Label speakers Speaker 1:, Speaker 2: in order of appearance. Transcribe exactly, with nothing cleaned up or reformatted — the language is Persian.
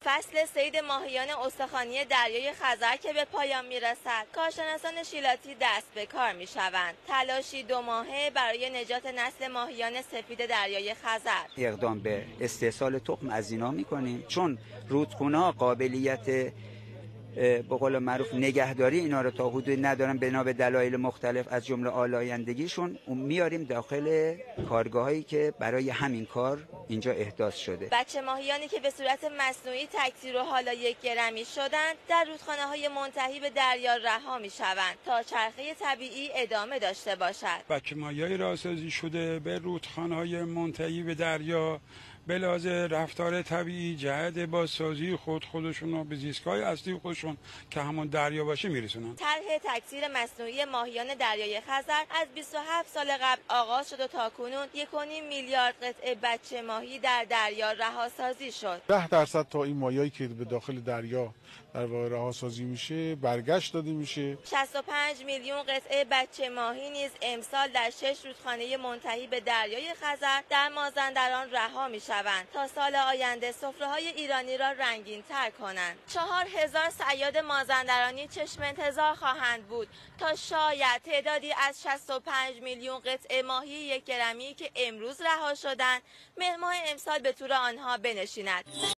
Speaker 1: فصل صید ماهیان استخوانی دریای خزر که به پایان میرسد، کارشناسان شیلاتی دست به کار میشوند. تلاشی دو ماهه برای نجات نسل ماهیان سفید دریای خزر.
Speaker 2: اقدام به استحصال تخم از اینا میکنیم، چون رودخونه‌ها قابلیت به قول معروف نگهداری اینا رو تا حدودی ندارن بنا به دلایل مختلف، از جمله آلایندگیشون. اون میاریم داخل کارگاهایی که برای همین کار اینجا احداث شده.
Speaker 1: بچه ماهیانی که به صورت مصنوعی تکثیر و حالا یک گرمی شدند در رودخانه‌های منتهی به دریا رها میشوند تا چرخه طبیعی ادامه داشته باشد.
Speaker 3: بچه ماهیای راهسازی شده به رودخانه‌های منتهی به دریا به لحاظ رفتار طبیعی جهت بازسازی خود خودشون رو به زیستگاه اصلی خودشون که همون دریا باشه میرسونن.
Speaker 1: طرح تکثیر مصنوعی ماهیان دریای خزر از بیست و هفت سال قبل آغاز شد و تاکنون یک و نیم میلیارد قطعه بچه ماهی در دریا رهاسازی شد.
Speaker 4: ده درصد تا این ماهیایی که به داخل دریا در واقع رهاسازی میشه برگشت داده میشه.
Speaker 1: شصت و پنج میلیون قطعه بچه ماهی نیز امسال در شش رودخانه منتهی به دریای خزر در مازندران رها میشوند تا سال آینده سفره‌های ایرانی را رنگین تر کنند. چهار هزار صیاد مازندرانی چشم انتظار خواهند بود تا شاید تعدادی از شصت و پنج میلیون قطعه ماهی یک گرمی که امروز رها شدند مهر ماه امسال به تور آنها بنشیند.